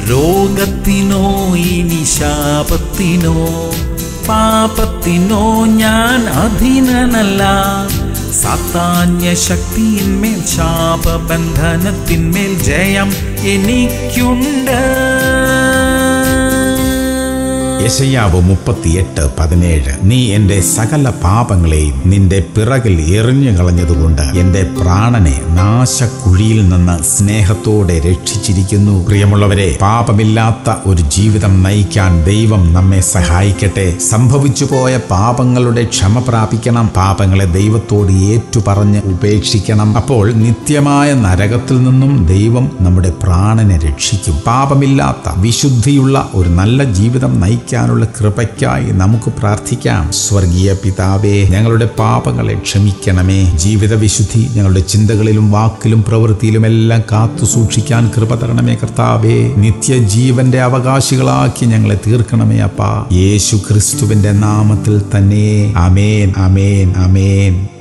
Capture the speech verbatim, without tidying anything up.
രോഗത്തിനോ ഇനി ശാപത്തിനോ പാപത്തിനോ ഞാൻ അധീനനല്ല. സാത്താന്യ ശക്തിയിന്മേൽ ശാപബന്ധനത്തിന്മേൽ ജയം എനിക്കുണ്ട്. യെശയ്യാവ് മുപ്പത്തിയെട്ട് പതിനേഴ്. നീ എന്റെ സകല പാപങ്ങളെയും നിന്റെ പിറകിൽ എറിഞ്ഞു കളഞ്ഞതുകൊണ്ട് എന്റെ പ്രാണനെ നാശക്കുഴിയിൽ നിന്ന് സ്നേഹത്തോടെ രക്ഷിച്ചിരിക്കുന്നു. പ്രിയമുള്ളവരെ, പാപമില്ലാത്ത ഒരു ജീവിതം നയിക്കാൻ ദൈവം നമ്മെ സഹായിക്കട്ടെ. സംഭവിച്ചു പോയ പാപങ്ങളുടെ ക്ഷമ പ്രാപിക്കണം. പാപങ്ങളെ ദൈവത്തോട് ഏറ്റുപറഞ്ഞ് ഉപേക്ഷിക്കണം. അപ്പോൾ നിത്യമായ നരകത്തിൽ നിന്നും ദൈവം നമ്മുടെ പ്രാണനെ രക്ഷിക്കും. പാപമില്ലാത്ത വിശുദ്ധിയുള്ള ഒരു നല്ല ജീവിതം നയിക്കാൻ ുള്ള കൃപയ്ക്കായി നമുക്ക് പ്രാർത്ഥിക്കാം. സ്വർഗീയ പിതാവേ, ഞങ്ങളുടെ പാപങ്ങളെ ക്ഷമിക്കണമേ. ജീവിത വിശുദ്ധി ഞങ്ങളുടെ ചിന്തകളിലും വാക്കിലും പ്രവൃത്തിയിലും എല്ലാം കാത്തു സൂക്ഷിക്കാൻ കൃപ തരണമേ കർത്താവേ. നിത്യജീവന്റെ അവകാശികളാക്കി ഞങ്ങളെ തീർക്കണമേ അപ്പാ. യേശു ക്രിസ്തുവിന്റെ നാമത്തിൽ തന്നെ. ആമേൻ, ആമേൻ, ആമേൻ.